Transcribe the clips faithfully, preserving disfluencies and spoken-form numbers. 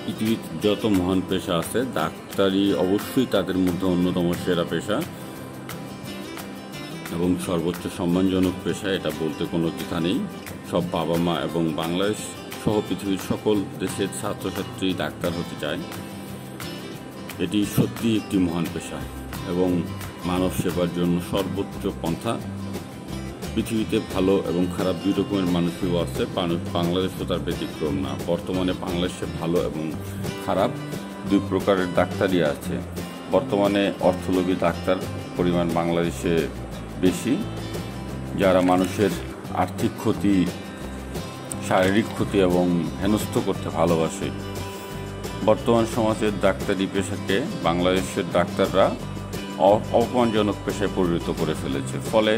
পৃথিবীর যত মহান পেশা আছে ডাক্তারি অবশ্যই তাদের মধ্যে অন্যতম সেরা পেশা এবং সর্বোচ্চ সম্মানজনক পেশা, এটা বলতে কোনো দ্বিধা নেই। সব বাবা মা এবং বাংলাদেশ সহ পৃথিবীর সকল দেশের ছাত্রছাত্রী ডাক্তার হতে চায়। এটি সত্যি একটি মহান পেশা এবং মানব সেবার জন্য সর্বোচ্চ পন্থা। পৃথিবীতে ভালো এবং খারাপ দুই রকমের মানুষও আছে, বাংলাদেশও তার ব্যতিক্রম না। বর্তমানে বাংলাদেশে ভালো এবং খারাপ দুই প্রকারের ডাক্তারই আছে। বর্তমানে অর্থলোভী ডাক্তার পরিমাণ বাংলাদেশে বেশি, যারা মানুষের আর্থিক ক্ষতি, শারীরিক ক্ষতি এবং হেনস্থ করতে ভালোবাসে। বর্তমান সমাজের ডাক্তারি পেশাকে বাংলাদেশের ডাক্তাররা অপমানজনক পেশায় পরিণত করে ফেলেছে। ফলে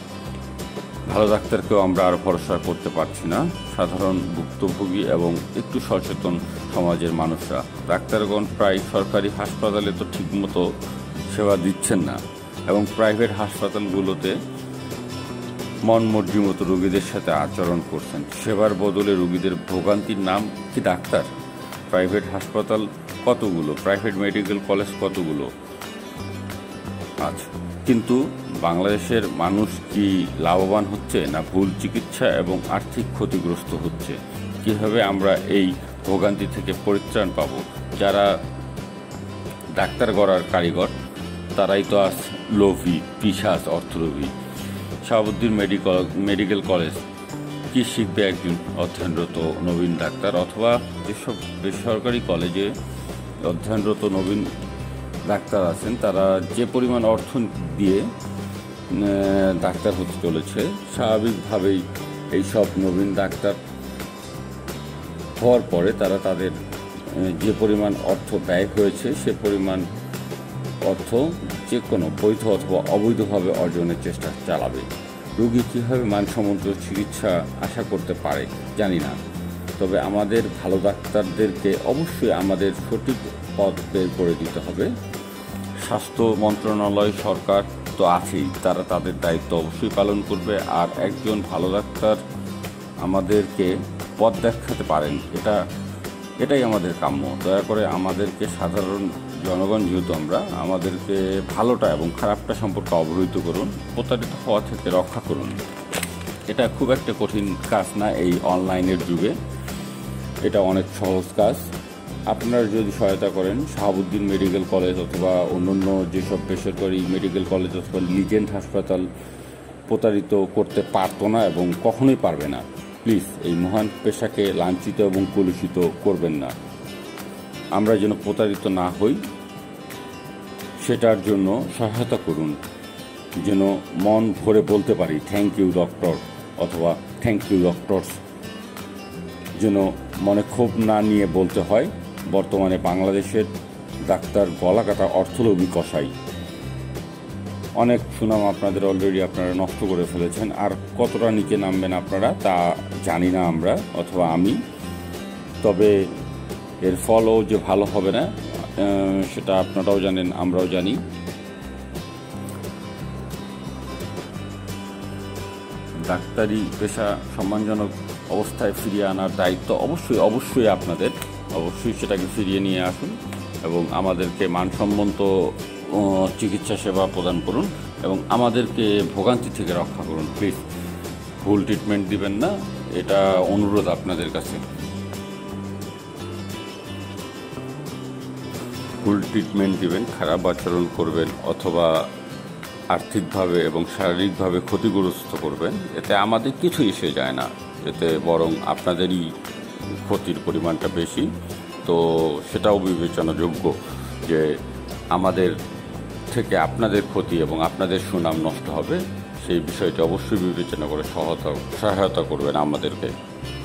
ভালো ডাক্তারকেও আমরা আর ভরসা করতে পারছি না। সাধারণ ভুক্তভোগী এবং একটু সচেতন সমাজের মানুষরা, ডাক্তারগণ প্রায় সরকারি হাসপাতালে তো ঠিকমতো সেবা দিচ্ছেন না এবং প্রাইভেট হাসপাতালগুলোতে মন মর্জি মতো রোগীদের সাথে আচরণ করছেন। সেবার বদলে রোগীদের ভোগান্তির নাম কি ডাক্তার? প্রাইভেট হাসপাতাল কতগুলো, প্রাইভেট মেডিকেল কলেজ কতগুলো আছে, কিন্তু বাংলাদেশের মানুষ কি লাভবান হচ্ছে না ভুল চিকিৎসা এবং আর্থিক ক্ষতিগ্রস্ত হচ্ছে? কিভাবে আমরা এই ভোগান্তি থেকে পরিত্রাণ পাব? যারা ডাক্তার গড়ার কারিগর তারাই তো আজ লোভী, পিশাচ, অর্থলোভী। শাহাবুদ্দিন মেডিকেল মেডিকেল কলেজ কি শিখবে একজন অধ্যয়নরত নবীন ডাক্তার? অথবা যেসব বেসরকারি কলেজে অধ্যয়নরত নবীন ডাক্তার আছেন তারা যে পরিমাণ অর্থ দিয়ে ডাক্তার হতে চলেছে, স্বাভাবিকভাবেই এই সব নবীন ডাক্তার হওয়ার পরে তারা তাদের যে পরিমাণ অর্থ ব্যয় হয়েছে সে পরিমাণ অর্থ যে কোনো বৈধ অথবা অবৈধভাবে অর্জনের চেষ্টা চালাবে। রোগী কীভাবে মানসম্মত চিকিৎসা আশা করতে পারে জানি না, তবে আমাদের ভালো ডাক্তারদেরকে অবশ্যই আমাদের সঠিক পথ বের করে দিতে হবে। স্বাস্থ্য মন্ত্রণালয়, সরকার তো আছেই, তারা তাদের দায়িত্ব অবশ্যই পালন করবে। আর একজন ভালো ডাক্তার আমাদেরকে পথ দেখাতে পারেন, এটা এটাই আমাদের কাম্য। দয়া করে আমাদেরকে, সাধারণ জনগণ যেহেতু আমরা, আমাদেরকে ভালোটা এবং খারাপটা সম্পর্কে অবহিত করুন, প্রতারিত হওয়া থেকে রক্ষা করুন। এটা খুব একটা কঠিন কাজ না এই অনলাইনের যুগে, এটা অনেক সহজ কাজ। আপনারা যদি সহায়তা করেন, শাহাবুদ্দিন মেডিকেল কলেজ অথবা অন্যান্য যেসব বেসরকারি মেডিকেল কলেজ অথবা রিজেন্ট হাসপাতাল প্রতারিত করতে পারতো না এবং কখনোই পারবে না। প্লিজ এই মহান পেশাকে লাঞ্ছিত এবং কলুষিত করবেন না। আমরা যেন প্রতারিত না হই সেটার জন্য সহায়তা করুন, যেন মন ভরে বলতে পারি থ্যাংক ইউ ডক্টর অথবা থ্যাংক ইউ ডক্টরস, যেন মনে ক্ষোভ না নিয়ে বলতে হয়। বর্তমানে বাংলাদেশের ডাক্তার গলা কাটা অর্থলোভী কসাই। অনেক সুনাম আপনাদের অলরেডি আপনারা নষ্ট করে ফেলেছেন, আর কতটা নিচে নামবেন আপনারা তা জানি না আমরা অথবা আমি, তবে এর ফলও যে ভালো হবে না সেটা আপনারাও জানেন, আমরাও জানি। ডাক্তারি পেশা সম্মানজনক অবস্থায় ফিরিয়ে আনার দায়িত্ব অবশ্যই অবশ্যই আপনাদের, অবশ্যই সেটাকে ফিরিয়ে নিয়ে আসুন এবং আমাদেরকে মানসম্মত চিকিৎসা সেবা প্রদান করুন এবং আমাদেরকে ভোগান্তি থেকে রক্ষা করুন। প্লিজ ভুল ট্রিটমেন্ট দিবেন না, এটা অনুরোধ আপনাদের কাছে। ভুল ট্রিটমেন্ট দিবেন, খারাপ আচরণ করবেন অথবা আর্থিকভাবে এবং শারীরিকভাবে ক্ষতিগ্রস্ত করবেন, এতে আমাদের কিছু এসে যায় না, এতে বরং আপনাদেরই ক্ষতির পরিমাণটা বেশি। তো সেটাও বিবেচনাযোগ্য যে আমাদের থেকে আপনাদের ক্ষতি এবং আপনাদের সুনাম নষ্ট হবে, সেই বিষয়টি অবশ্যই বিবেচনা করে সহায়তা সহায়তা করবেন আমাদেরকে।